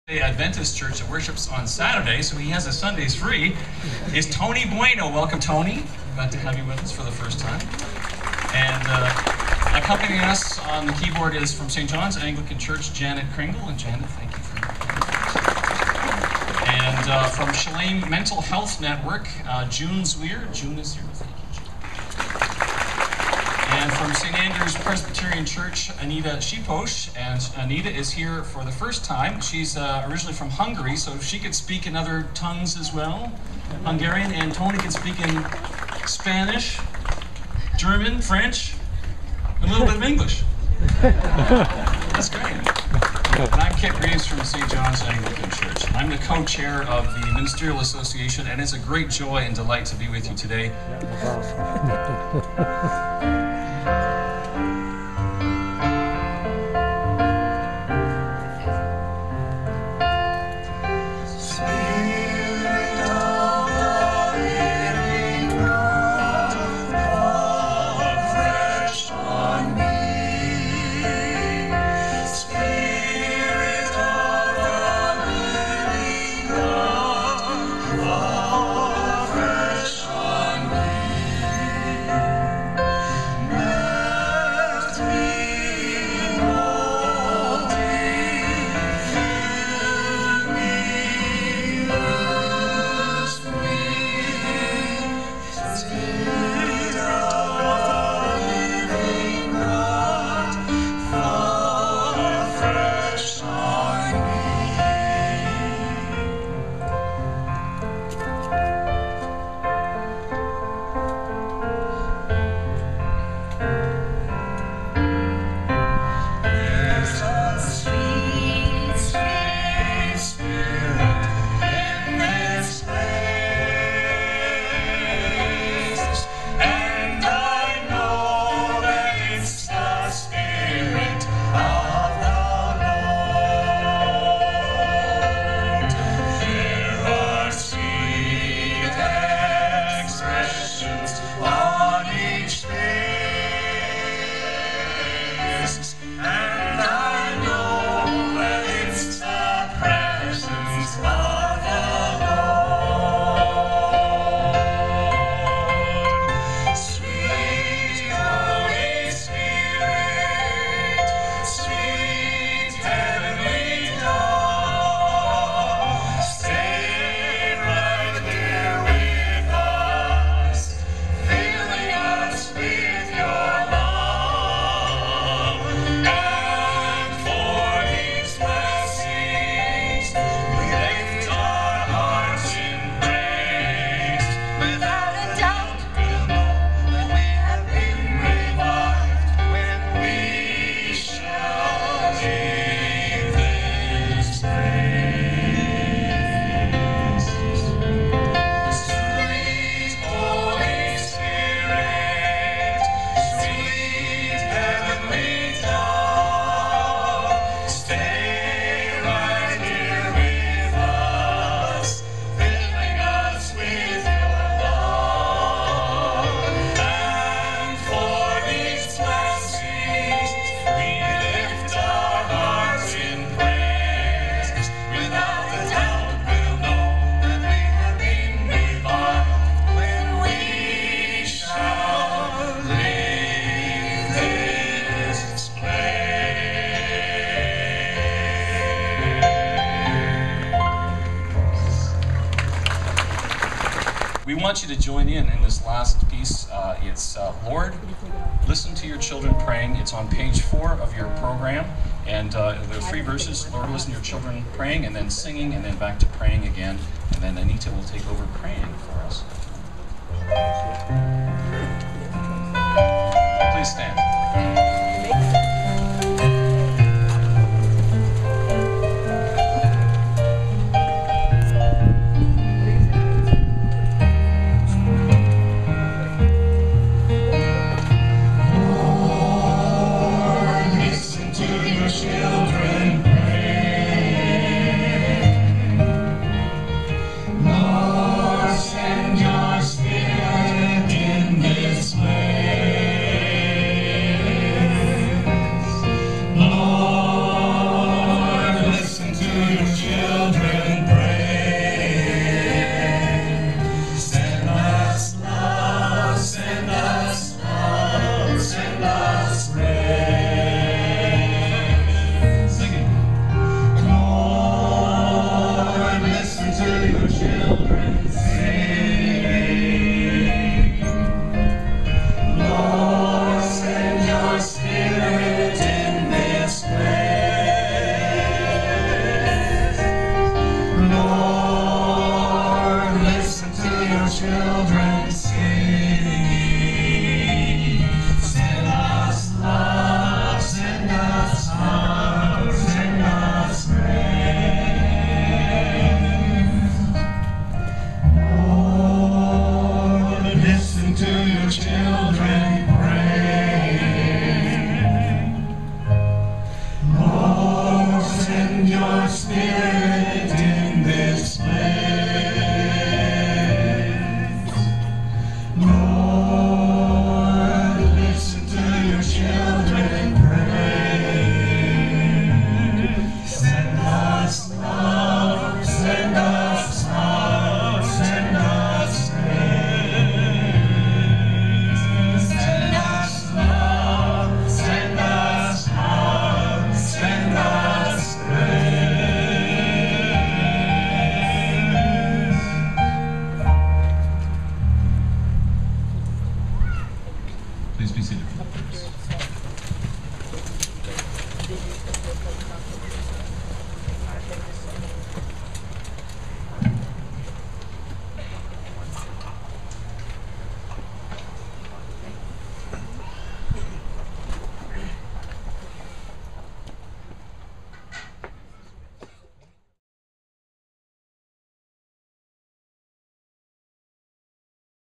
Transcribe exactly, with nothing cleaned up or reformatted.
Adventist church that worships on Saturday, so he has his Sundays free, is Tony Bueno. Welcome, Tony. Glad to have you with us for the first time. And uh, accompanying us on the keyboard is from Saint John's Anglican Church, Janet Kringle. And Janet, thank you for And uh, from Shalem Mental Health Network, uh, June Zwier. June is here. Thank you, June. And from Saint Andrew's Presbyterian Church, Anita Shiposh. And Anita is here for the first time. She's uh, originally from Hungary, so she could speak in other tongues as well. Hungarian, and Tony can speak in Spanish, German, French, a little bit of English. That's great. And I'm Kit Reeves from Saint John's Anglican Church. I'm the co-chair of the Ministerial Association, and it's a great joy and delight to be with you today. We want you to join in in this last piece. Uh, it's uh, Lord, Listen to Your Children Praying. It's on page four of your program. And uh, there are three verses: Lord, listen to your children praying, and then singing, and then back to praying again. And then Anita will take over praying for us. Please stand. Send your spirit in this place. children.